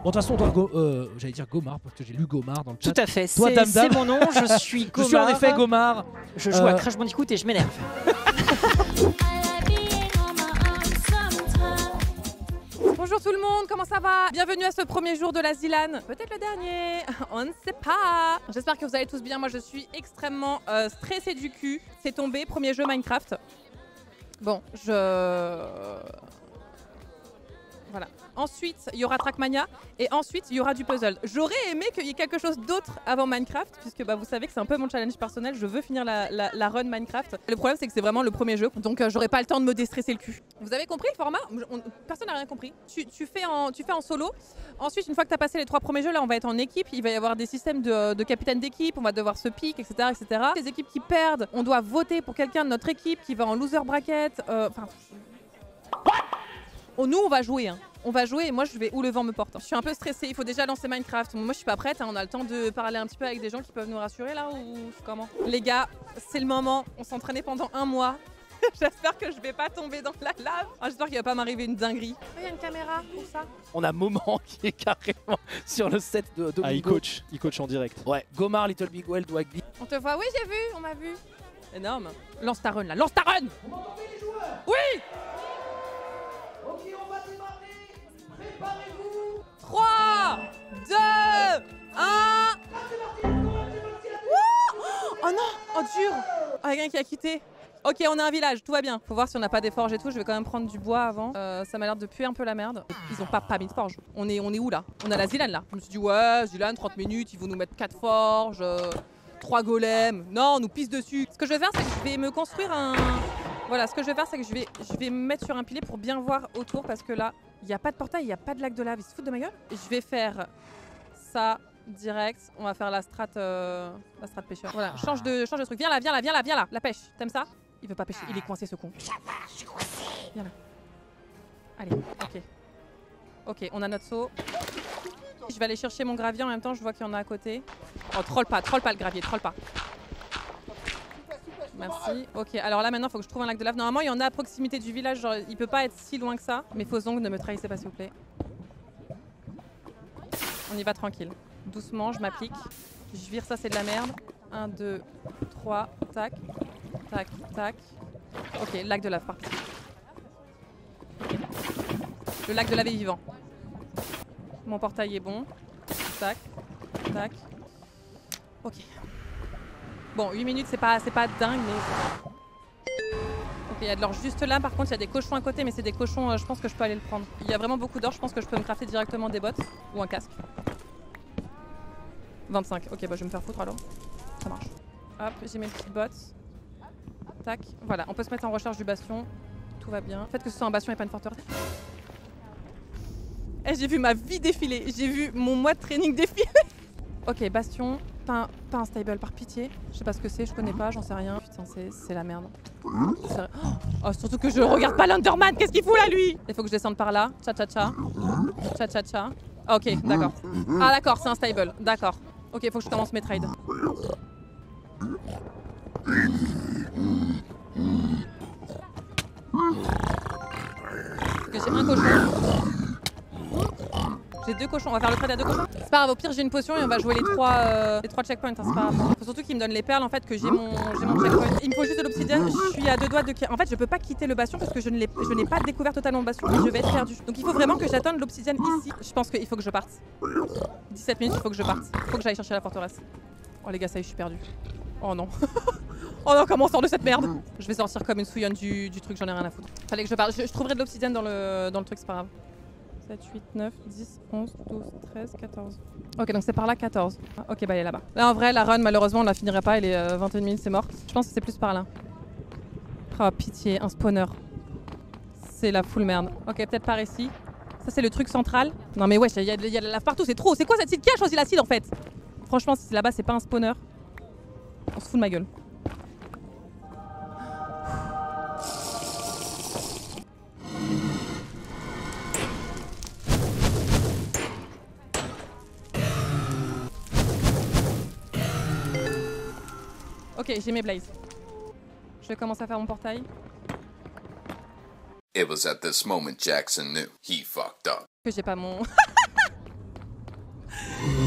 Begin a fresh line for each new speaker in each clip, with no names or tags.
Bon, de toute façon, j'allais dire Gomard parce que j'ai lu Gomard dans le chat.
Tout à fait,
Toi, Dame
c'est mon nom, je suis Gomard.
Je suis en effet Gomard.
Je joue à Crash Bandicoot et je m'énerve.
Bonjour tout le monde, comment ça va? Bienvenue à ce premier jour de la Zilan. Peut-être le dernier, on ne sait pas. J'espère que vous allez tous bien, moi je suis extrêmement stressée du cul. C'est tombé, premier jeu Minecraft. Bon, voilà. Ensuite, il y aura Trackmania et ensuite, il y aura du puzzle. J'aurais aimé qu'il y ait quelque chose d'autre avant Minecraft, puisque vous savez que c'est un peu mon challenge personnel. Je veux finir la run Minecraft. Le problème, c'est que c'est vraiment le premier jeu, donc j'aurai pas le temps de me déstresser le cul. Vous avez compris le format? Personne n'a rien compris. Tu fais en solo. Ensuite, une fois que tu as passé les 3 premiers jeux, là, on va être en équipe. Il va y avoir des systèmes de capitaine d'équipe. On va devoir se pique, etc., etc. Les équipes qui perdent, on doit voter pour quelqu'un de notre équipe qui va en loser bracket. Nous, on va jouer. On va jouer et moi je vais où le vent me porte. Je suis un peu stressée, il faut déjà lancer Minecraft. Moi je suis pas prête, on a le temps de parler un petit peu avec des gens qui peuvent nous rassurer là ou comment? Les gars, c'est le moment, on s'entraînait pendant 1 mois. J'espère que je vais pas tomber dans la lave. J'espère qu'il va pas m'arriver une dinguerie. Il y a une caméra pour ça.
On a Moment qui est carrément sur le set de
Ah, il coach en direct.
Ouais, Gomard, Little Big Well, Dwagby.
On te voit, oui j'ai vu, on m'a vu. Énorme. Lance ta run là, lance ta run.
Vous m'entendez les joueurs?
Oui.
Ok, on va démarrer. Préparez-vous.
3, 2, 1. Oh non, oh dur. Oh, quelqu'un qui a quitté. Ok, on est un village, tout va bien. Faut voir si on n'a pas des forges et tout. Je vais quand même prendre du bois avant. Ça m'a l'air de puer un peu la merde. Ils ont pas mis de forge. On est où là? On a la Zilan là. Je me suis dit ouais, Zilan, 30 minutes, ils vont nous mettre 4 forges, 3 golems. Non, on nous pisse dessus. Ce que je vais faire, c'est que je vais me construire un... Voilà, ce que je vais faire, c'est que je vais me mettre sur un pilier pour bien voir autour parce que là, il n'y a pas de portail, il n'y a pas de lac de lave. Ils se foutent de ma gueule. Je vais faire ça direct. On va faire la strat pêcheur. Voilà, change de truc. Viens là. La pêche. T'aimes ça? Il veut pas pêcher. Il est coincé ce con. Ça va, je suis coincé. Viens là. Allez, ok. Ok, on a notre seau. Je vais aller chercher mon gravier en même temps. Je vois qu'il y en a à côté. Oh, troll pas le gravier, troll pas. Merci. Ok, alors là maintenant il faut que je trouve un lac de lave. Normalement il y en a à proximité du village, genre il peut pas être si loin que ça. Mais faux ongles, ne me trahissez pas s'il vous plaît. On y va tranquille. Doucement, je m'applique. Je vire, ça c'est de la merde. 1, 2, 3, tac, tac, tac. Ok, lac de lave, par pitié. Le lac de lave est vivant. Mon portail est bon. Tac, tac. Ok. Bon, 8 minutes, c'est pas dingue, mais... Ok, il y a de l'or juste là. Par contre, il y a des cochons à côté, mais c'est des cochons, je pense que je peux aller le prendre. Il y a vraiment beaucoup d'or, je pense que je peux me crafter directement des bottes ou un casque. 25. Ok, bah je vais me faire foutre alors. Ça marche. Hop, j'ai mes petites bottes. Tac. Voilà, on peut se mettre en recherche du bastion. Tout va bien. Faites que ce soit un bastion et pas une forteresse. Eh, j'ai vu ma vie défiler. J'ai vu mon mois de training défiler. Ok, bastion. Pas un stable, par pitié. Je sais pas ce que c'est, je connais pas, j'en sais rien. Putain, c'est la merde. Oh, surtout que je regarde pas l'Underman, qu'est-ce qu'il fout là, lui? Il faut que je descende par là. Cha-cha-cha. Cha-cha-cha. Ok, d'accord. Ah, d'accord, c'est un stable. D'accord. Ok, il faut que je commence mes trades. Ok, j'ai un cochon. J'ai 2 cochons, on va faire le trade à 2 cochons. C'est pas grave, au pire j'ai une potion et on va jouer les 3 checkpoints, hein, c'est pas grave. Faut surtout qu'il me donne les perles en fait, que j'ai mon checkpoint. Il me faut juste de l'obsidienne, je suis à 2 doigts de... En fait je peux pas quitter le bastion parce que je n'ai pas découvert totalement le bastion et je vais être perdu. Donc il faut vraiment que j'attende l'obsidienne ici. Je pense qu'il faut que je parte. 17 minutes, il faut que je parte. Il faut que j'aille chercher la forteresse. Oh les gars, ça y est, je suis perdu. Oh non. Oh non, comment on sort de cette merde? Je vais sortir comme une souillonne du truc, j'en ai rien à foutre. Fallait que je parte. Je trouverai de l'obsidienne dans le truc, c'est pas grave. 7, 8, 9, 10, 11, 12, 13, 14. Ok, donc c'est par là 14. Ok, bah elle est là-bas. Là, en vrai, la run, malheureusement, on la finirait pas. Elle est 21 minutes, c'est mort. Je pense que c'est plus par là. Oh, pitié, un spawner. C'est la full merde. Ok, peut-être par ici. Ça, c'est le truc central. Non, mais wesh, il y a de la lave partout, c'est trop. C'est quoi cette seed? Qui a choisi la seed en fait? Franchement, si c'est là-bas, c'est pas un spawner. On se fout de ma gueule. Ok, j'ai mes blazes. Je vais commencer à faire mon portail.
It was at this moment Jackson knew he fucked up.
Que j'ai pas mon...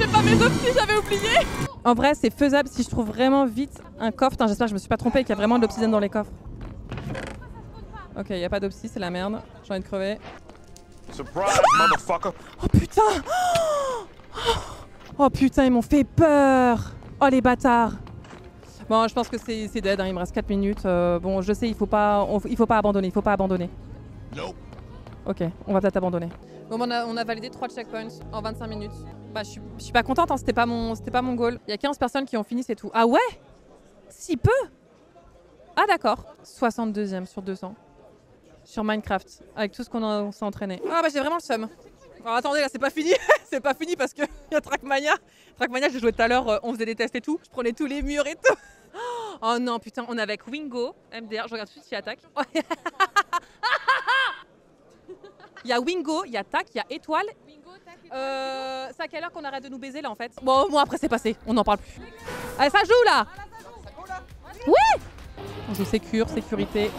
j'ai pas mes optis, j'avais oublié. En vrai, c'est faisable si je trouve vraiment vite un coffre. Putain, j'espère que je me suis pas trompée et qu'il y a vraiment de l'obsidienne dans les coffres. Ok, y a pas d'obsidienne, c'est la merde. J'ai envie de crever.
Surprise, motherfucker!
Oh putain! Oh putain, ils m'ont fait peur! Oh les bâtards! Bon, je pense que c'est dead, hein, il me reste 4 minutes. Bon, je sais, il faut pas abandonner, il faut pas abandonner.
Nope.
Ok, on va peut-être abandonner. Bon, on a validé 3 checkpoints en 25 minutes. Bah, je suis pas contente, hein, c'était pas mon goal. Il y a 15 personnes qui ont fini, c'est tout. Ah ouais? Si peu? Ah d'accord. 62e sur 200. Sur Minecraft, avec tout ce qu'on s'est entraîné. Ah bah j'ai vraiment le seum. Alors attendez, là c'est pas fini. C'est pas fini parce qu'il y a Trackmania. Trackmania, j'ai joué tout à l'heure, on faisait des tests et tout. Je prenais tous les murs et tout. Oh non, putain, on est avec Wingo, MDR, je regarde tout de suite s'il y a Tac. Il y a Wingo, il y a Tac, il y a Étoile. C'est à quelle heure qu'on arrête de nous baiser là en fait? Bon, moi après c'est passé, on n'en parle plus. Allez, ça joue là! Oui! On joue sécurité.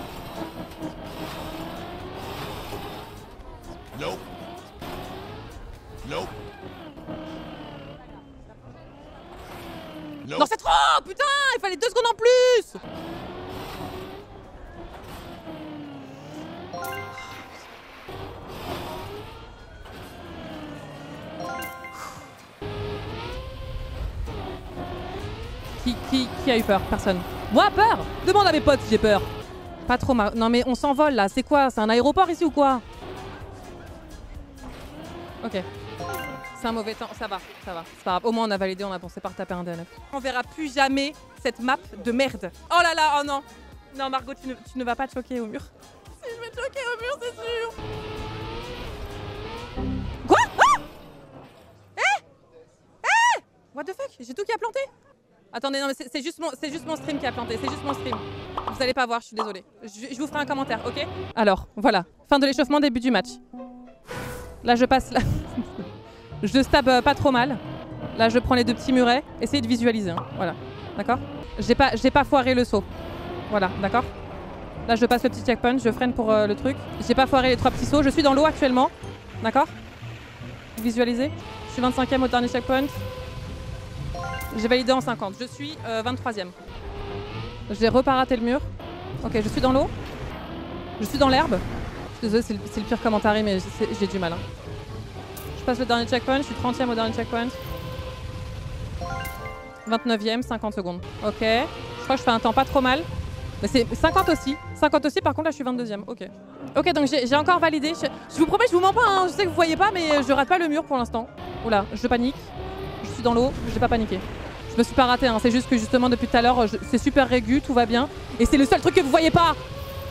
Nope. Nope. Nope.
Non, c'est trop! Putain, il fallait 2 secondes en plus! Qui a eu peur? Personne. Moi, peur? Demande à mes potes si j'ai peur. Pas trop mal. Non mais on s'envole là, c'est quoi? C'est un aéroport ici ou quoi? Ok. C'est un mauvais temps, ça va. C'est pas grave. Au moins on a validé, on a pensé par taper un DNF. On verra plus jamais cette map de merde. Oh là là, oh non. Non Margot, tu ne vas pas te choquer au mur. Si je vais te choquer au mur, c'est sûr. Quoi? Ah! What the fuck? J'ai tout qui a planté. Attendez, non mais c'est juste mon stream qui a planté, c'est juste mon stream. Vous allez pas voir, je suis désolée. Je vous ferai un commentaire, ok? Alors, voilà. Fin de l'échauffement, début du match. Là, je passe là. Je stab pas trop mal. Là, je prends les 2 petits murets. Essayez de visualiser, hein. Voilà. D'accord? J'ai pas foiré le saut. Voilà, d'accord? Là, je passe le petit checkpoint, je freine pour le truc. J'ai pas foiré les 3 petits sauts. Je suis dans l'eau actuellement. D'accord? Visualisez. Je suis 25e au dernier checkpoint. J'ai validé en 50. Je suis 23e. J'ai reparaté le mur. Ok, je suis dans l'eau. Je suis dans l'herbe. Je suis désolée, c'est le pire commentaire, mais j'ai du mal. Hein. Je passe le dernier checkpoint. Je suis 30e au dernier checkpoint. 29e, 50 secondes. Ok. Je crois que je fais un temps pas trop mal. Mais c'est 50 aussi. 50 aussi, par contre, là, je suis 22e. Ok. Ok, donc j'ai encore validé. Je vous promets, je vous mens pas. Hein. Je sais que vous voyez pas, mais je rate pas le mur pour l'instant. Oula, je panique. Je suis dans l'eau. J'ai pas paniqué. Je me suis pas raté, hein. C'est juste que justement depuis tout à l'heure, c'est super aigu, tout va bien. Et c'est le seul truc que vous voyez pas.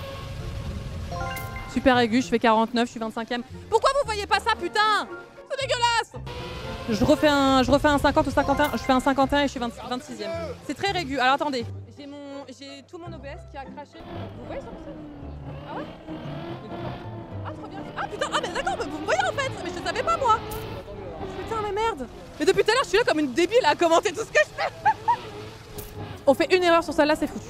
Super aigu, je fais 49, je suis 25e. Pourquoi vous voyez pas ça, putain? C'est dégueulasse. Je refais un 50 ou 51, je fais un 51 et je suis 26e. C'est très aigu. Alors attendez, j'ai tout mon OBS qui a craché. Vous voyez ça? Ah ouais? Ah trop bien. Ah putain, ah mais d'accord, vous me voyez en fait. Mais je savais pas moi. Putain mais merde. Mais depuis tout à l'heure je suis là comme une débile à commenter tout ce que je fais. On fait une erreur sur celle-là, c'est foutu.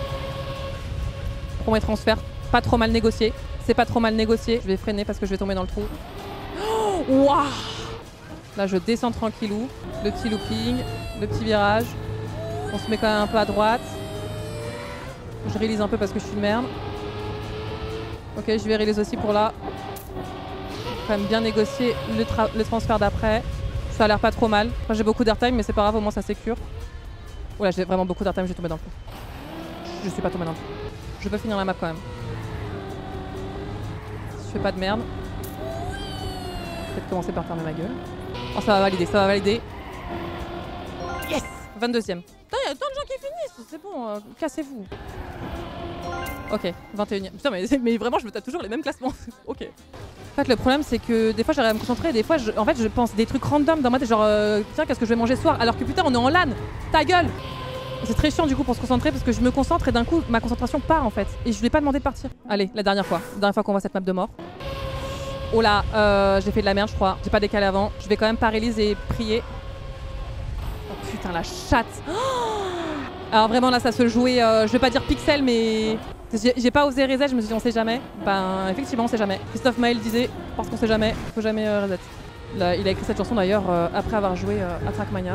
Pour mes transferts, pas trop mal négocié. C'est pas trop mal négocié. Je vais freiner parce que je vais tomber dans le trou. Waouh. Là je descends tranquillou. Le petit looping, le petit virage. On se met quand même un peu à droite. Je réalise un peu parce que je suis une merde. Ok, je vais réaliser aussi pour là. Quand même bien négocier le transfert d'après. Ça a l'air pas trop mal. Enfin, j'ai beaucoup d'airtime, mais c'est pas grave, au moins ça sécure. Oh là, j'ai vraiment beaucoup d'airtime, j'ai tombé dans le trou. Je suis pas tombé dans le trou. Je peux finir la map quand même. Je fais pas de merde. Peut-être commencer par fermer ma gueule. Oh, ça va valider, ça va valider. Yes! 22e. Putain, il y a tant de gens qui finissent, c'est bon, cassez-vous. Ok, 21e. Putain, mais vraiment, je me tape toujours les mêmes classements. Ok. En fait, le problème, c'est que des fois, j'arrive à me concentrer, des fois, je pense des trucs random dans ma tête, genre, tiens, qu'est-ce que je vais manger ce soir? Alors que putain, on est en LAN. Ta gueule! C'est très chiant du coup pour se concentrer parce que je me concentre et d'un coup, ma concentration part en fait. Et je lui ai pas demandé de partir. Allez, la dernière fois qu'on voit cette map de mort. Oh là, j'ai fait de la merde, je crois. J'ai pas décalé avant. Je vais quand même paralyser et prier. Oh putain, la chatte. Alors vraiment là, ça se jouait, je vais pas dire pixel, mais j'ai pas osé reset. Je me suis dit, on sait jamais. Ben effectivement, on sait jamais. Christophe Maël disait, parce qu'on sait jamais, faut jamais reset. Il a écrit cette chanson d'ailleurs après avoir joué à Trackmania.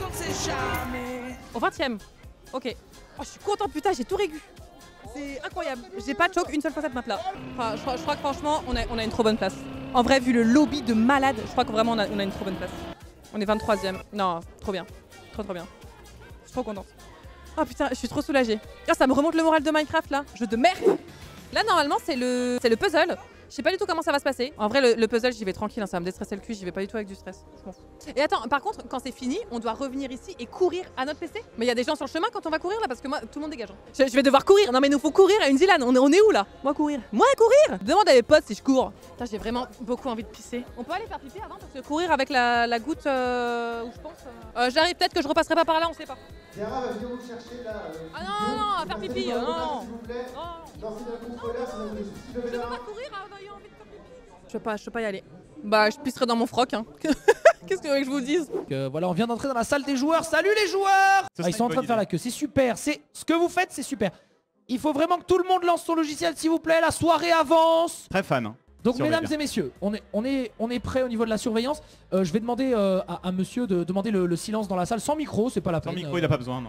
Au 20ème. Ok. Oh, je suis content, putain, j'ai tout régu. C'est incroyable. J'ai pas choke une seule fois cette map là. Enfin, je crois que franchement, on a une trop bonne place. En vrai, vu le lobby de malade, je crois que vraiment on a une trop bonne place. On est 23ème. Non, trop bien. Trop bien. Je suis trop contente. Oh putain, je suis trop soulagée. Ah, ça me remonte le moral de Minecraft là. Jeu de merde. Là, normalement, c'est le puzzle. Je sais pas du tout comment ça va se passer. En vrai, le puzzle, j'y vais tranquille, hein, ça va me déstresser le cul, j'y vais pas du tout avec du stress. Je m'en fous. Et attends, par contre, quand c'est fini, on doit revenir ici et courir à notre PC. Mais il y a des gens sur le chemin quand on va courir là, parce que moi, tout le monde dégage. Hein. Je vais devoir courir. Non mais nous faut courir à une Zilane. On est où là? Moi courir. Demande à mes potes si je cours. Putain, j'ai vraiment beaucoup envie de pisser. On peut aller faire pipi avant parce que courir avec la goutte où je pense. J'arrive, peut-être que je repasserai pas par là, on sait pas.
Zara va venir vous chercher là.
Ah non, à faire pipi. Non.
S'il vous plaît. Dansez d'un contrôleur, ça va vous des soucis.
Je peux pas courir en ayant envie de faire pipi. Je peux pas y aller. Bah, je pisserai dans mon froc. Hein. Qu'est-ce que vous voulez que je vous dise?
Voilà, on vient d'entrer dans la salle des joueurs. Salut les joueurs!
Ça
Ils sont en train de faire la queue, c'est super. Ce que vous faites, c'est super. Il faut vraiment que tout le monde lance son logiciel, s'il vous plaît. La soirée avance.
Très fan. Hein.
Donc,
Surveille
mesdames
bien.
et messieurs, on est prêt au niveau de la surveillance. Je vais demander à monsieur de demander le silence dans la salle sans micro, c'est pas la peine.
Sans micro, il a pas besoin, non.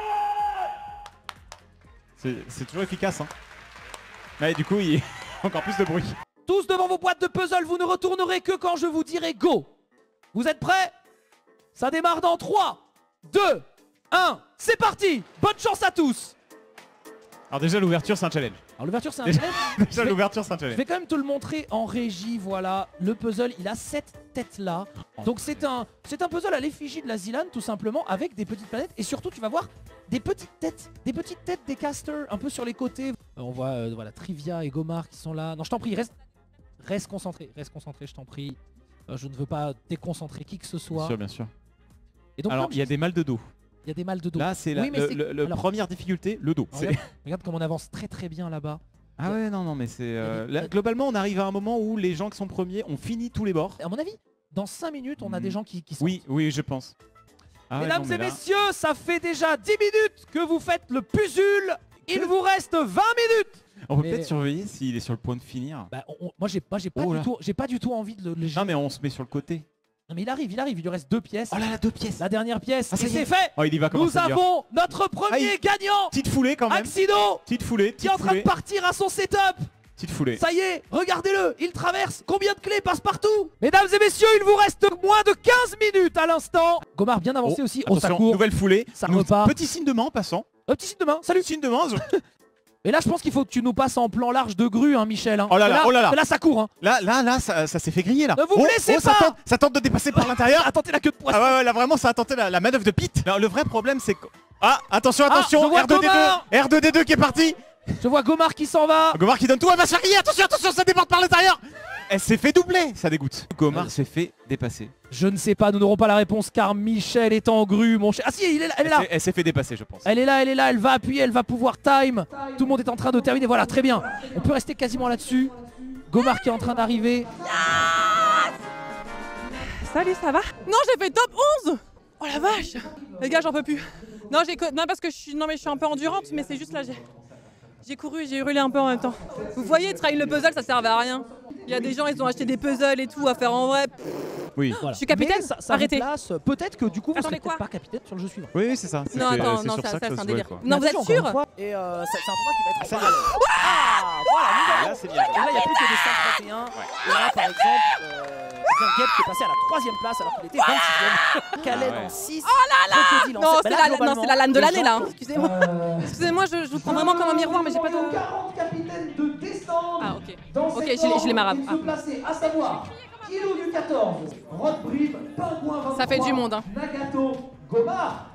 C'est toujours efficace. Hein. Ouais, du coup, il y a encore plus de bruit.
Tous devant vos boîtes de puzzle, vous ne retournerez que quand je vous dirai go. Vous êtes prêts? Ça démarre dans 3, 2, 1, c'est parti. Bonne chance à tous.
Alors déjà, l'ouverture, c'est un challenge.
Alors l'ouverture c'est un
Déjà,
challenge.
déjà l'ouverture, c'est un
Je
challenge.
vais quand même te le montrer en régie, voilà. Le puzzle, il a cette tête là. Donc c'est un puzzle à l'effigie de la Zilane tout simplement avec des petites planètes. Et surtout tu vas voir des petites têtes des casters un peu sur les côtés. On voit voilà, Trivia et Gomar qui sont là. Non je t'en prie, reste concentré, je t'en prie. Je ne veux pas déconcentrer qui que ce soit.
Bien sûr.
Et donc,
Alors, il y a des mal de dos.
Il y a des mal de dos.
Là, c'est
Oui, mais
la
alors,
première difficulté, le dos.
regarde comme on avance très bien là-bas.
Ah ouais, non, mais c'est...
Il y a des-
globalement, on arrive à un moment où les gens qui sont premiers ont fini tous les bords.
À mon avis, dans 5 minutes, on a des gens qui sont...
Oui, je pense. Ah ouais,
Mesdames
non, mais
et
là-
messieurs, ça fait déjà 10 minutes que vous faites le puzzle. Il vous reste 20 minutes.
On peut
Mais-
peut-être surveiller s'il est sur le point de finir.
Bah, moi j'ai pas,
Oh là.
pas du tout envie de le
Non, mais on se met sur le côté.
Non mais il arrive, il lui reste 2 pièces.
Oh là là, 2 pièces.
La dernière pièce,
Ah, ça
et
y est.
c'est fait.
Oh, il y va comment
Nous
ça dure.
avons notre premier gagnant,
Petite foulée quand même.
Axido,
Petite foulée,
qui est en train de partir à son setup.
Petite foulée.
Ça y est, regardez-le, il traverse. Combien de clés passent partout? Mesdames et messieurs, il vous reste moins de 15 minutes à l'instant. Gomar bien avancé aussi. Oh, ça
Attention,
court.
nouvelle foulée.
Ça repart.
Petit signe de main en passant.
Petit signe de main, salut.
Signe de main.
Et là, je pense qu'il faut que tu nous passes en plan large de grue, hein, Michel. Hein.
Oh là là,
Mais
oh là là.
mais là, ça court. Hein.
Là, ça s'est fait griller là.
Ne vous blessez
ça
pas.
ça tente de dépasser par l'intérieur.
Attendez la queue de poisson.
Ah ouais, là vraiment, ça a tenté la manœuvre de Pete. Alors, le vrai problème, c'est que... Ah, attention,
je vois
R2D2.
Gomar.
R2D2 qui est parti.
Je vois Gomar qui s'en va.
Gomar qui donne tout à ma chérie. Attention, ça déborde par l'intérieur. Elle s'est fait doubler, ça dégoûte. Gomar s'est fait dépasser.
Je ne sais pas, nous n'aurons pas la réponse car Michel est en grue, mon cher. Ah si, elle est là.
Elle s'est fait dépasser, je pense.
Elle est là, elle va appuyer, elle va pouvoir time. Tout le monde est en train de terminer, voilà, très bien. On peut rester quasiment là-dessus. Gomar qui est en train d'arriver.
Salut, ça va? Non, j'ai fait top 11. Oh la vache. Les gars, j'en peux plus. Non, parce que je suis un peu endurante, mais c'est juste là, j'ai couru et j'ai hurlé un peu en même temps. Vous voyez, trail le puzzle, ça servait à rien. Il y a des gens, ils ont acheté des puzzles et tout à faire en vrai.
Oui.
Voilà.
Je suis capitaine.
Mais ça
Arrêtez.
vous place, peut-être que du coup vous
Attendez,
serez peut-être
quoi
pas capitaine sur le jeu suivant.
Oui, c'est ça.
Non, attends, non, ça c'est un délire. Non, vous êtes
Attention,
sûr?
encore une fois. Et c'est un tournoi qui va être
Ça
en parallèle. Ah, voilà,
Là, c'est bien.
et là, il n'y a plus que des 531. Et là, par exemple, Geb qui est passé à la 3ème place alors qu'il était 26ème. Khaled
Ah ouais.
en 6. Oh là là.
Non, c'est la LAN de l'année là. Excusez-moi. Excusez-moi, je vous prends vraiment comme un miroir, mais j'ai pas de.
40 capitaines de descente.
Ah, ok.
Dans
Ok,
cet
je l'ai
ordre,
marabe.
ils se plaçaient, à savoir Kilo du 14, Rodbrib, Pingouin 23,
Ça fait du monde, hein.
Nagato, Gomar,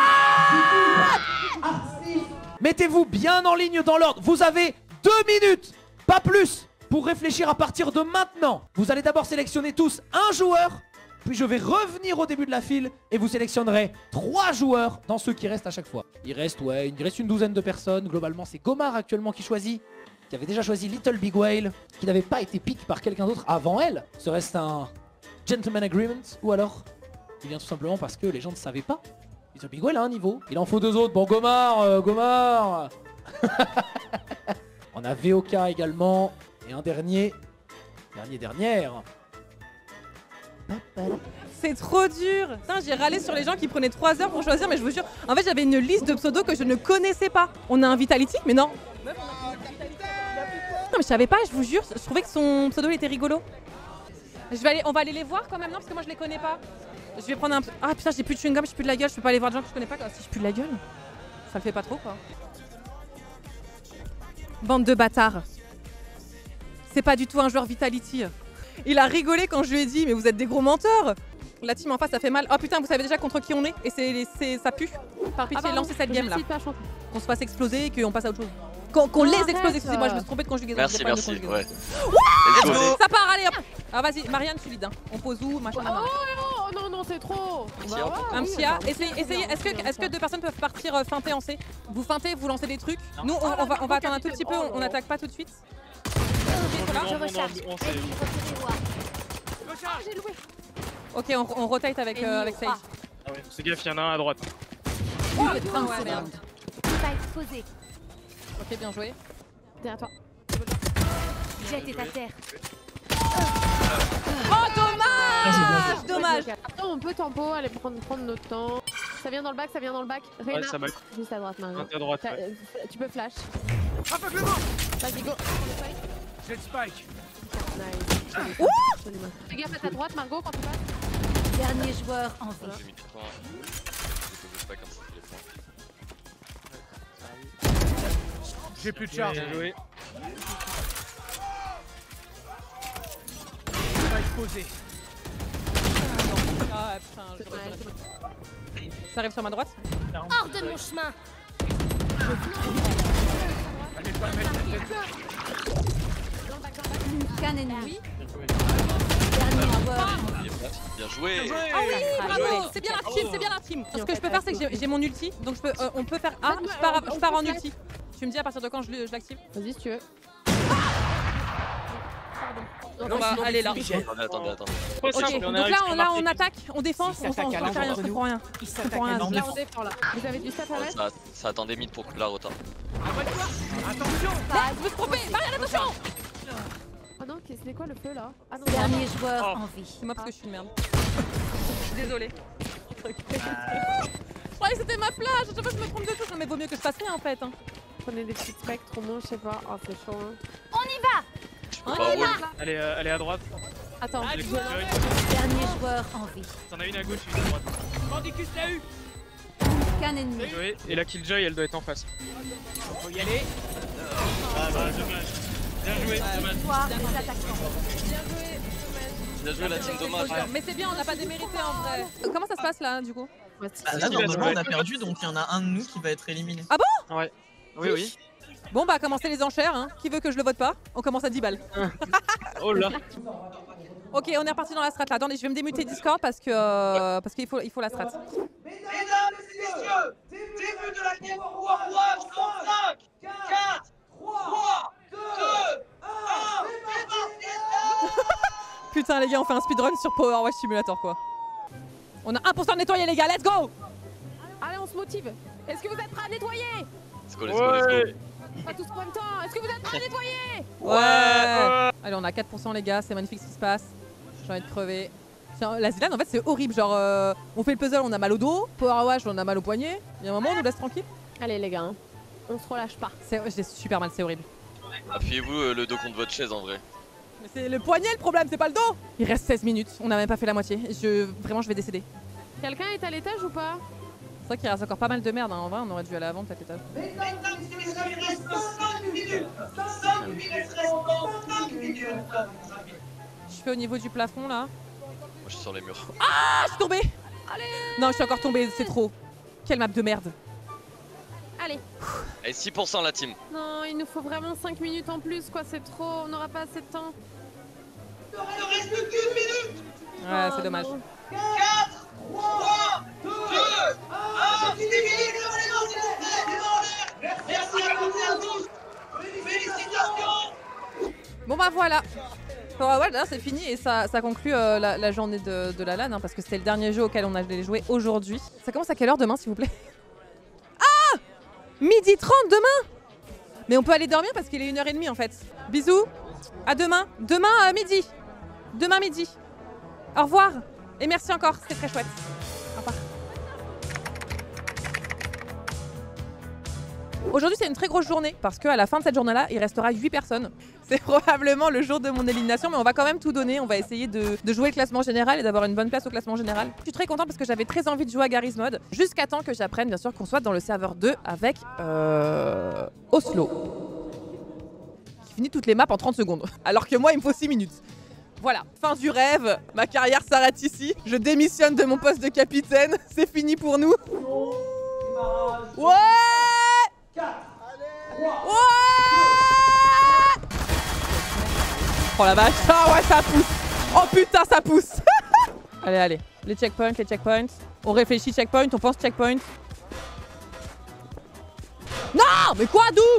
Artsy.
Mettez-vous bien en ligne dans l'ordre. Vous avez 2 minutes, pas plus, pour réfléchir à partir de maintenant. Vous allez d'abord sélectionner tous un joueur, puis je vais revenir au début de la file et vous sélectionnerez 3 joueurs dans ceux qui restent à chaque fois. Il reste une douzaine de personnes. Globalement, c'est Gomar actuellement qui choisit, qui avait déjà choisi Little Big Whale, qui n'avait pas été pick par quelqu'un d'autre avant elle. Serait-ce un gentleman agreement ou alors il vient tout simplement parce que les gens ne savaient pas. Little Big Whale a un niveau. Il en faut 2 autres. Bon, Gomar. On a VOK également. Et un dernière.
C'est trop dur. Putain, j'ai râlé sur les gens qui prenaient 3 heures pour choisir, mais je vous jure, en fait j'avais une liste de pseudos que je ne connaissais pas. On a un Vitality, mais non. Non mais je savais pas, je vous jure, je trouvais que son pseudo il était rigolo. On va aller les voir quand même, non, parce que moi je les connais pas. Je vais prendre un... Ah putain, j'ai plus de chewing-gum, j'ai plus de la gueule, je peux pas aller voir des gens que je connais pas. Si j'ai plus de la gueule, ça le fait pas trop quoi. Bande de bâtards. C'est pas du tout un joueur Vitality. Il a rigolé quand je lui ai dit, mais vous êtes des gros menteurs. La team en face, ça fait mal. Oh putain, vous savez déjà contre qui on est et ça pue. Par pitié, lancez cette game là. Qu'on se fasse exploser et qu'on passe à autre chose. Qu'on les explose, excusez-moi, je me suis trompée de conjugaison.
Merci, merci. Ouais.
Ça part, allez hop. Alors vas-y, Marianne, tu lead. On pose où, machin.
Oh non, non, c'est trop.
Un petit A. Essayez. Est-ce que 2 personnes peuvent partir feinter en C? Vous feintez, vous lancez des trucs. Nous, on va attendre un tout petit peu, on n'attaque pas tout de suite.
Je recharge.
Ok, on rotate avec Sage.
Ah ouais, fais gaffe, il y en a un à droite.
Oh putain, ouais, merde.
Pas exposé.
Ok, bien joué.
Derrière toi. Jet est à terre.
Oh dommage. Dommage.
Après, on peut tempo, aller prendre notre temps. Ça vient dans le bac, ça vient dans le bac.
Ouais, ça back.
Juste à droite, Mario.
À droite. Ouais.
Tu peux flash. Vas-y, go.
Jet spike.
Nice. Fais gaffe à ta droite, Margot, quand tu passes.
Dernier joueur en vie.
J'ai mis tout le temps. Je posais pas comme ça, les points.
J'ai plus de charge.
Bien joué.
Pas exposé.
Ah putain, ça arrive sur ma droite.
Hors de mon chemin.
Allez pas mettre la tête.
Qu'un ennemi.
Bien joué.
Ah oui, bravo. C'est bien la team, c'est bien la team. Ce que je peux faire, c'est que j'ai mon ulti, donc on peut faire A. Je pars en ulti. Tu me dis à partir de quand je l'active?
Vas-y, si tu veux.
On va aller là.
Attendez.
Ok, donc là on attaque, on défend, on fait rien, je comprends rien.
Il
Je
s'attaque
comprends rien.
à
Là, on défend là. Vous avez du staff à mettre?
Ça attendait mid pour la rota.
Attention.
Je me suis trompée. Marianne, attention.
Ah non, c'était quoi le feu là? Ah non,
Dernier joueur en vie.
C'est moi parce que je suis une merde. Je suis désolée. Je croyais que c'était ma plage, à chaque fois je me trompe de tout. Non mais vaut mieux que je fasse rien en fait.
prenez des petits spectres au moins, je sais pas. Oh, c'est chaud. Hein.
On y va.
Elle est à droite.
Attends,
Dernier joueur en vie.
T'en as une à gauche, une à droite.
Bandicus l'a eu.
Qu'un ennemi.
Bien joué. Et la Killjoy, elle doit être en face.
Faut y aller.
Ah bah dommage. Bien joué, dommage.
Victoire des attaquants.
Bien joué la team, dommage.
Mais c'est bien, on n'a pas démérité en vrai. Comment ça se passe là du coup?
Bah, là normalement on a perdu donc il y en a un de nous qui va être éliminé.
Ah bon?
Ouais. Oui.
Bon bah commencer les enchères, hein. Qui veut que je le vote pas? On commence à 10 balles.
Oh là.
Ok, on est reparti dans la strat là. Attendez, je vais me démuter Discord parce qu'il faut la strat.
Mesdames et messieurs, début de la game Overwatch dans 5, 4, 3, 2, 1,
Putain les gars, on fait un speedrun sur Power Wash Simulator quoi. On a 1% de nettoyer les gars, let's go!
Allez, on se motive. Est-ce que vous êtes prêts à nettoyer?
Let's go, let's go.
Pas tous en même temps. Est-ce que vous êtes prêts à nettoyer?
Ouais. Allez, on a 4% les gars, c'est magnifique ce qui se passe. J'ai envie de crever. Tiens, la Zidane en fait c'est horrible, genre on fait le puzzle, on a mal au dos, Power Wash, on a mal au poignet. Il y a un moment on nous laisse tranquille.
Allez les gars, hein. On se relâche pas.
J'ai super mal, c'est horrible.
Appuyez-vous le dos contre votre chaise en vrai.
Mais c'est le poignet le problème, c'est pas le dos. Il reste 16 minutes, on n'a même pas fait la moitié. Vraiment je vais décéder.
Quelqu'un est à l'étage ou pas?
C'est vrai qu'il reste encore pas mal de merde, hein. En vrai on aurait dû aller avant peut-être l'étage.
Mesdames et messieurs, il reste 5 minutes. 5 minutes restantes. 5 minutes.
Je fais au niveau du plafond là.
Moi je suis sur les murs.
Ah, je suis tombée. Allez. Non, je suis encore tombée, c'est trop. Quelle map de merde.
Allez.
Allez, 6% la team.
Non, il nous faut vraiment 5 minutes en plus quoi, c'est trop, on n'aura pas assez de temps.
Il ne reste qu'une minute.
Ouais, c'est dommage.
4, 3, 2, 1, c'est fini. Merci à toutes et à tous. Félicitations.
Bon bah voilà. Ouais, là c'est fini et ça conclut la journée de la LAN hein, parce que c'était le dernier jeu auquel on allait jouer aujourd'hui. Ça commence à quelle heure demain s'il vous plaît? Ah, 12h30 demain. Mais on peut aller dormir parce qu'il est 1h30 en fait. Bisous, à demain. Demain à midi. Demain midi. Au revoir. Et merci encore, c'était très chouette. Au revoir. Aujourd'hui, c'est une très grosse journée parce qu'à la fin de cette journée-là, il restera 8 personnes. C'est probablement le jour de mon élimination, mais on va quand même tout donner. On va essayer de jouer le classement général et d'avoir une bonne place au classement général. Je suis très contente parce que j'avais très envie de jouer à Garry's Mod jusqu'à temps que j'apprenne, bien sûr, qu'on soit dans le serveur 2 avec Oslo. Qui finit toutes les maps en 30 secondes. Alors que moi, il me faut 6 minutes. Voilà, fin du rêve. Ma carrière s'arrête ici. Je démissionne de mon poste de capitaine. C'est fini pour nous. Ouais!
4, 3,
Ouais! Oh la vache, ah ouais ça pousse. Oh putain ça pousse. Allez, allez, les checkpoints. On réfléchit checkpoint, on pense checkpoint. Non, mais quoi, d'où?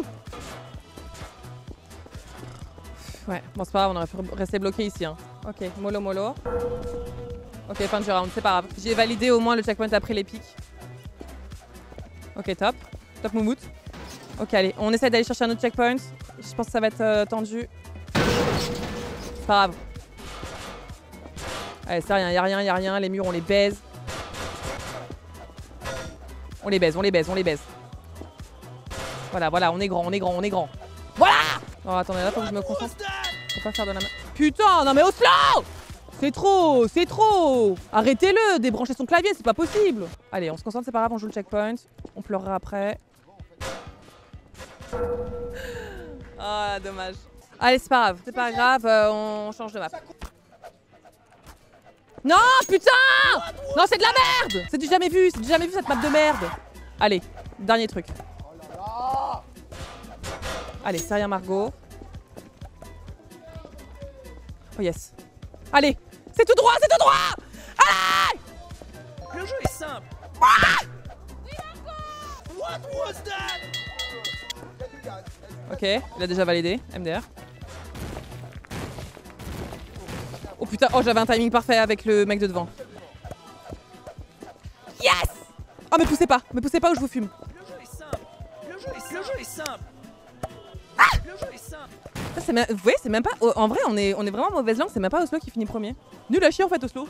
Ouais, bon c'est pas grave, on aurait pu rester bloqué ici. Hein. Ok, mollo. Ok, fin du round, c'est pas grave. J'ai validé au moins le checkpoint après les pics. Ok, top. Top moumoute. Ok, allez, on essaie d'aller chercher un autre checkpoint. Je pense que ça va être tendu. C'est pas grave. Allez, c'est rien, y'a rien. Les murs, on les baise. On les baise. Voilà, on est grand. Voilà! Oh, attendez, là, faut que je me concentre. Faut pas faire de la main. Putain, non mais Oslo! C'est trop! Arrêtez-le, débrancher son clavier, c'est pas possible! Allez, on se concentre, c'est pas grave, on joue le checkpoint. On pleurera après. Ah, dommage. Allez, c'est pas grave, on change de map. Non, putain! Non, c'est de la merde! C'est du jamais vu cette map de merde! Allez, dernier truc. Allez, c'est rien Margot. Oh yes. Allez, c'est tout droit! Allez!
Le jeu est simple. What was that?
Ok, il a déjà validé, MDR. Oh putain, oh j'avais un timing parfait avec le mec de devant. Yes! Oh me poussez pas ou je vous fume.
Le jeu est simple.
Vous voyez, c'est même pas... En vrai, on est vraiment mauvaise langue, c'est même pas Oslo qui finit premier. Nul à chier en fait, Oslo.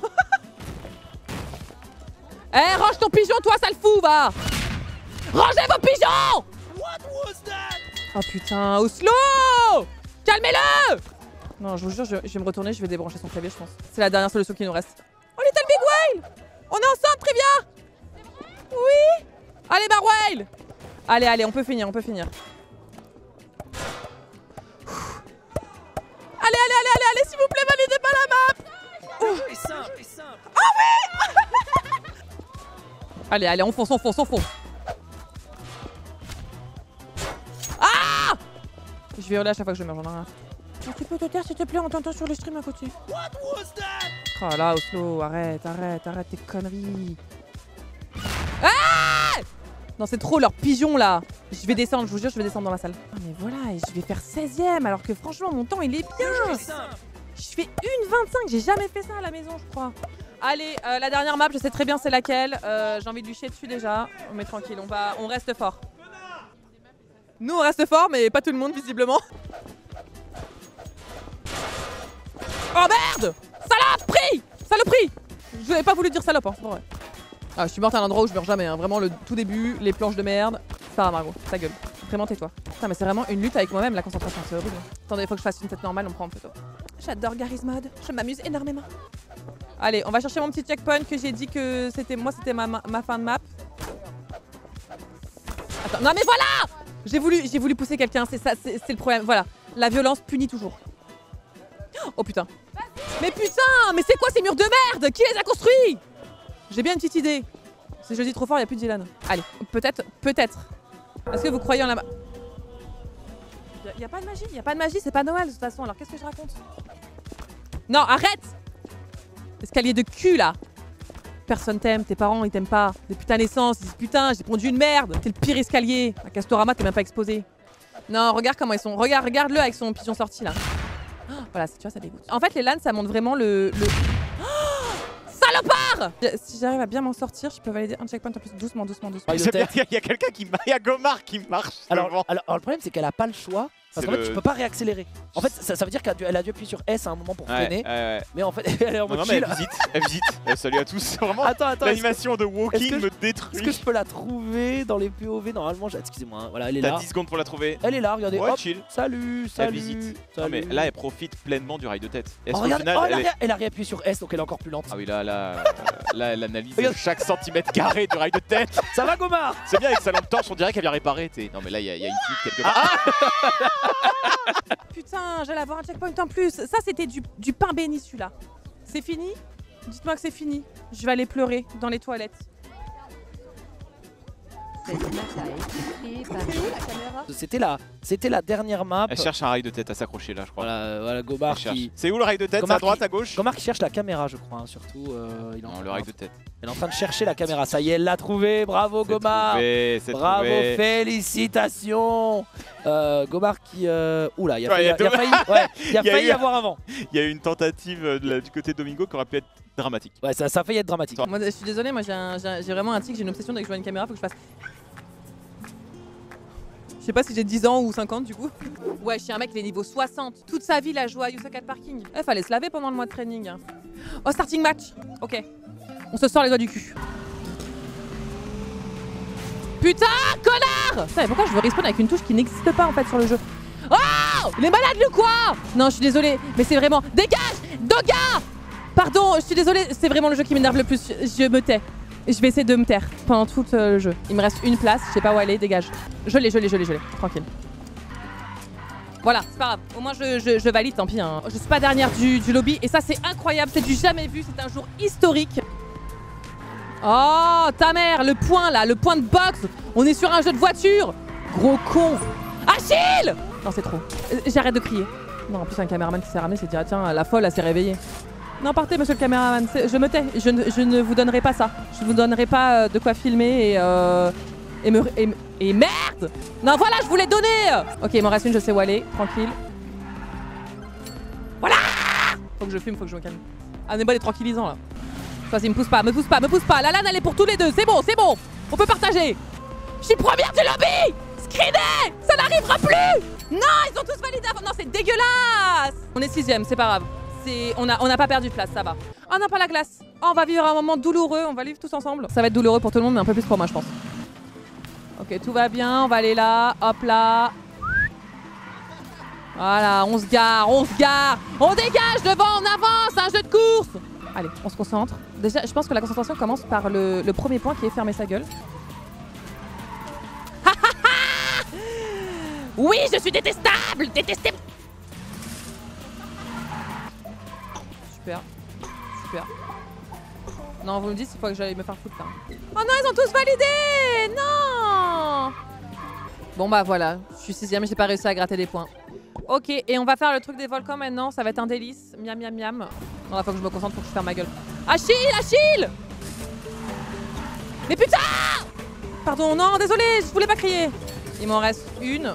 Eh, range ton pigeon, toi, sale fou, va! Rangez vos pigeons!
What was that?
Oh putain, Oslo! Calmez-le! Non, je vous jure, je vais me retourner, je vais débrancher son clavier, je pense. C'est la dernière solution qui nous reste. Oh, Little Big Whale! On est ensemble, Trivia! Oui! Allez, Bar Whale! Allez, on peut finir. Allez, s'il vous plaît, validez pas la map!
Le jeu est simple.
Ah oui! Allez, on fonce. Ah! Je vais hurler à chaque fois que je meurs, j'en ai rien. Tu peux te taire, s'il te plaît, on t'entend sur le stream à côté.
What was that?
Oh là, Oslo, arrête tes conneries. Ah! Non, c'est trop leurs pigeons là. Je vais descendre, je vous jure, je vais descendre dans la salle. Ah, mais voilà, et je vais faire 16ème alors que franchement, mon temps il est bien. Je fais 1,25, j'ai jamais fait ça à la maison, je crois. Allez, la dernière map, je sais très bien c'est laquelle. J'ai envie de lui chier dessus déjà. Mais tranquille, on reste fort. Nous, on reste fort, mais pas tout le monde visiblement. Oh merde! Saloperie! Je n'avais pas voulu dire salope, hein, c'est pas vrai. Ah, je suis morte à un endroit où je meurs jamais, hein. Vraiment le tout début, les planches de merde. Ça va Margot, ta gueule. Vraiment tais-toi. Putain mais c'est vraiment une lutte avec moi-même, la concentration, c'est horrible. Attendez, il faut que je fasse une tête normale, on prend en photo. J'adore Garry's Mod, je m'amuse énormément. Allez, on va chercher mon petit checkpoint que j'ai dit que c'était moi, c'était ma fin de map. Attends, non mais voilà! J'ai voulu pousser quelqu'un, c'est ça, c'est le problème, voilà. La violence punit toujours. Oh putain. Mais putain, mais c'est quoi ces murs de merde? Qui les a construits? J'ai bien une petite idée. Si je le dis trop fort, il n'y a plus de Dylan. Allez, peut-être. Est-ce que vous croyez en la... Il n'y a pas de magie, c'est pas Noël de toute façon, alors qu'est-ce que je raconte? Non, arrête! Escalier de cul là! Personne t'aime, tes parents ils t'aiment pas. Depuis ta naissance, ils disent putain, j'ai pondu une merde! T'es le pire escalier! À Castorama, t'es même pas exposé. Non, regarde comment ils sont. Regarde-le avec son pigeon sorti là. Voilà, tu vois, ça dégoûte. En fait, les LAN, ça montre vraiment le... Salopard! Si j'arrive à bien m'en sortir, je peux valider un checkpoint en plus. Doucement.
Il y a quelqu'un qui... Il y a Gomar qui marche.
Alors, le problème, c'est qu'elle a pas le choix. Parce qu'en fait, tu peux pas réaccélérer. En fait, ça veut dire qu'elle a dû appuyer sur S à un moment pour freiner. Mais en fait, elle est en mode chill.
Elle visite. Salut à tous. Vraiment,
attends,
l'animation de walking me détruit.
Est-ce que je peux la trouver dans les POV? Normalement, excusez-moi, hein. Voilà, elle est là.
T'as 10 secondes pour la trouver.
Elle est là, regardez.
Ouais,
hop.
chill.
Salut.
Elle visite. Non, mais là, elle profite pleinement du rail de tête.
Oh, regarde, elle a réappuyé sur S, donc elle est encore plus lente.
Ah oui, là, elle analyse chaque centimètre carré du rail de tête.
Ça va, Gomar?
C'est bien, avec sa lampe torche, on dirait qu'elle vient réparer. Non, mais là, il y a une fuite quelque part.
Putain, j'allais avoir un checkpoint en plus. Ça, c'était du pain béni, celui-là. C'est fini? Dites-moi que c'est fini. Je vais aller pleurer dans les toilettes.
C'était la dernière map.
Elle cherche un rail de tête à s'accrocher là, je crois.
Voilà Gomar qui...
C'est où le rail de tête? C'est à droite, à gauche?
Gomar qui cherche la caméra, je crois, hein, surtout.
Non, le rail de tête.
Elle est en train de chercher la caméra. Ça y est, elle l'a trouvé. Bravo Gomar. Bravo, félicitations. Gomar qui... Oula, il a failli y avoir avant.
Il y a eu une tentative du côté de Domingo qui aurait pu être dramatique.
Ouais, ça a failli être dramatique.
Moi, je suis désolé, moi j'ai vraiment un tic, j'ai une obsession dès que je vois une caméra, faut que je fasse. Je sais pas si j'ai 10 ans ou 50 du coup. Ouais, je suis un mec, il est niveau 60. Toute sa vie, il a joué à Yusakat Parking. Fallait se laver pendant le mois de training. Hein. Oh, starting match. Ok. On se sort les doigts du cul. Putain, connard! Putain, mais pourquoi je veux respawn avec une touche qui n'existe pas en fait sur le jeu? Oh! Il est malade lui quoi? Non, je suis désolée, mais c'est vraiment... Dégage! Doga! Pardon, je suis désolée, c'est vraiment le jeu qui m'énerve le plus. Je me tais. Je vais essayer de me taire pendant tout le jeu. Il me reste une place, je sais pas où aller, dégage. Je l'ai. Tranquille. Voilà, c'est pas grave. Au moins je valide, tant pis. Hein. Je suis pas dernière du lobby et ça c'est incroyable, c'est du jamais vu, c'est un jour historique. Oh, ta mère, le point là, le point de boxe. On est sur un jeu de voiture. Gros con. Achille! Non, c'est trop. J'arrête de crier. Non, en plus un caméraman qui s'est ramené, c'est dire, tiens, la folle, elle s'est réveillée. Non, partez, monsieur le caméraman, je me tais, je ne vous donnerai pas ça. Je ne vous donnerai pas de quoi filmer et merde! Non, voilà, je vous l'ai donné! Ok, il m'en reste une, je sais où aller, tranquille. Voilà! Faut que je fume, faut que je me calme. Ah, n'est pas les tranquillisants, là. Vas-y, me pousse pas. La LAN, elle est pour tous les deux, c'est bon, on peut partager. Je suis première du lobby! Screené! Ça n'arrivera plus! Non, ils ont tous validé avant. Non, c'est dégueulasse! On est 6ème, c'est pas grave. On n'a pas perdu de place, ça va. Oh non, pas la glace. Oh, on va vivre un moment douloureux, on va vivre tous ensemble. Ça va être douloureux pour tout le monde, mais un peu plus pour moi, je pense. Ok, tout va bien, on va aller là, hop là. Voilà, on se gare. On dégage devant, on avance, un jeu de course. Allez, on se concentre. Déjà, je pense que la concentration commence par le premier point qui est fermer sa gueule. Oui, je suis détestable! Super. Non, vous me dites, il faut que j'aille me faire foutre là. Oh non, ils ont tous validé! Non! Bon bah voilà, je suis 6ème, j'ai pas réussi à gratter des points. Ok, et on va faire le truc des volcans maintenant, ça va être un délice. Miam. Non, là, faut que je me concentre, faut que je ferme ma gueule. Achille! Mais putain! Pardon, non, désolé, je voulais pas crier. Il m'en reste une.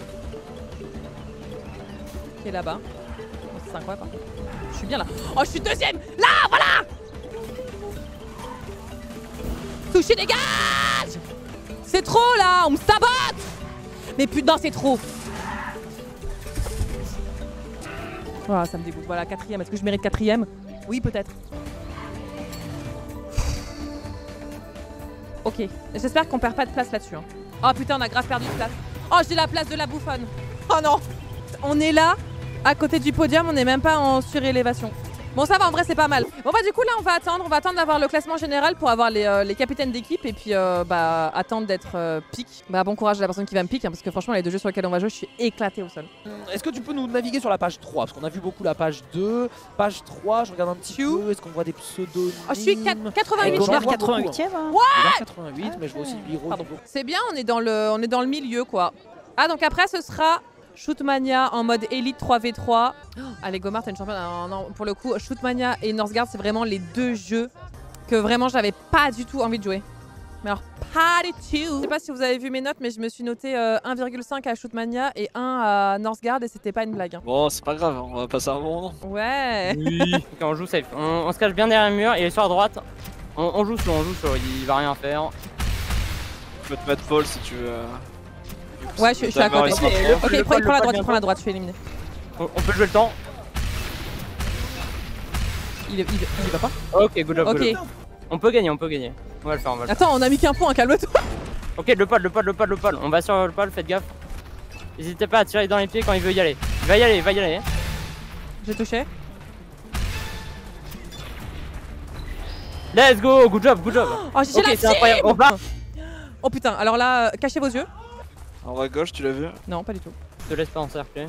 Qui est là-bas. C'est incroyable. Je suis bien là. Oh, je suis 2ème! Là, voilà! Sushi, dégage! C'est trop là, on me sabote! Mais putain, c'est trop! Oh, ça me dégoûte. Voilà, 4ème. Est-ce que je mérite 4ème? Oui, peut-être. Ok. J'espère qu'on perd pas de place là-dessus. Hein. Oh putain, on a grave perdu de place. Oh, j'ai la place de la bouffonne. Oh non! On est là, à côté du podium, on n'est même pas en surélévation. Bon, ça va, en vrai, c'est pas mal. Bon, bah, du coup, là, on va attendre d'avoir le classement général pour avoir les capitaines d'équipe et puis, attendre d'être pick. Bah, bon courage à la personne qui va me pick, hein, parce que franchement, les 2 jeux sur lesquels on va jouer, je suis éclatée au sol.
Est-ce que tu peux nous naviguer sur la page 3? Parce qu'on a vu beaucoup la page 2, page 3, je regarde un petit peu. Est-ce qu'on voit des pseudonymes?
Oh, je suis 88,
je vers 88ème.
Hein.
Ouais! 88, mais je vois aussi Biro.
C'est bien, on est dans le milieu, quoi. Ah, donc après, ce sera Shootmania en mode Elite 3v3. Oh, allez, Gomar, t'es une championne. Non, pour le coup, Shootmania et Northgard, c'est vraiment les 2 jeux que vraiment j'avais pas du tout envie de jouer. Mais alors, pas du tout. Je sais pas si vous avez vu mes notes, mais je me suis noté 1,5 à Shootmania et 1 à Northgard et c'était pas une blague. Hein.
Bon, c'est pas grave, on va passer un bon moment.
Ouais.
Oui. Okay, on joue safe. On se cache bien derrière le mur, il est sur la droite. On joue slow, il va rien faire.
Je peux te mettre Paul si tu veux.
Ouais, je suis à côté. Ok, il prend la droite, je suis éliminé.
On peut jouer le temps.
Il y va pas?
Ok, good job.
Ok.
On peut gagner. On va le faire,
Attends, on a mis qu'un point, calme-toi.
Ok, le pôle. On va sur le pôle, faites gaffe. N'hésitez pas à tirer dans les pieds quand il veut y aller. Il va y aller.
J'ai touché.
Let's go, good job.
Oh, j'ai la
c'est incroyable. On va.
Oh putain, alors là, cachez vos yeux.
En bas à gauche, tu l'as vu?
Non, pas du tout.
Je te laisse pas encercler.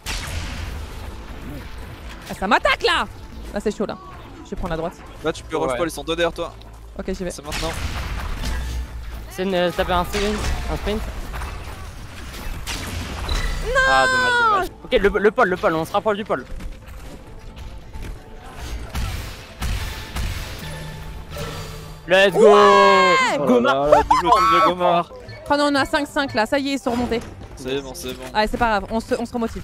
Ah, ça m'attaque là. Là, c'est chaud là. Je vais prendre la droite.
Là, tu peux rush pas, ils sont deux derrière toi.
Ok, j'y vais.
C'est maintenant.
C'est une taper un sprint.
Non.
Ah, dommage. Ok, le pôle, on se rapproche du pôle. Let's go.
Gomar.
Double Gomar.
Oh non, on a 5-5 là, ça y est, ils sont remontés.
C'est bon.
Allez, c'est pas grave, on se remotive.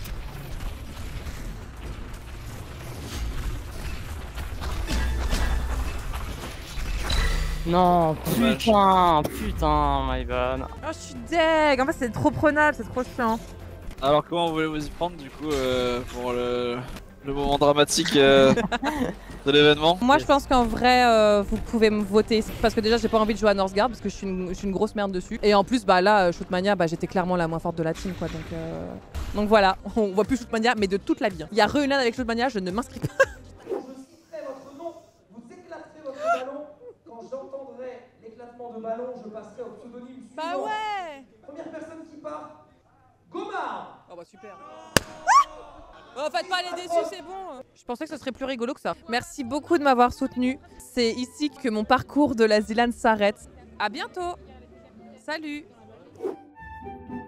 Non, putain, my bad.
Oh, je suis deg. En fait, c'est trop prenable, c'est trop chiant.
Alors, comment voulez-vous y prendre du coup pour le moment dramatique de l'événement?
Moi, je pense qu'en vrai, vous pouvez me voter parce que déjà, j'ai pas envie de jouer à Northgard parce que je suis une grosse merde dessus. Et en plus, bah là, Shootmania, bah j'étais clairement la moins forte de la team, quoi. Donc voilà, on voit plus Shootmania, mais de toute la vie. Il y a Reunan avec Shootmania, je ne m'inscris pas.
De ballon, je passerai au pseudonyme suivant.
Bah ouais.
Première personne qui part, Gomar.
Oh bah super. Oh, faites pas les déçus, c'est bon. Je pensais que ce serait plus rigolo que ça. Merci beaucoup de m'avoir soutenu. C'est ici que mon parcours de la Zilan s'arrête. À bientôt. Salut.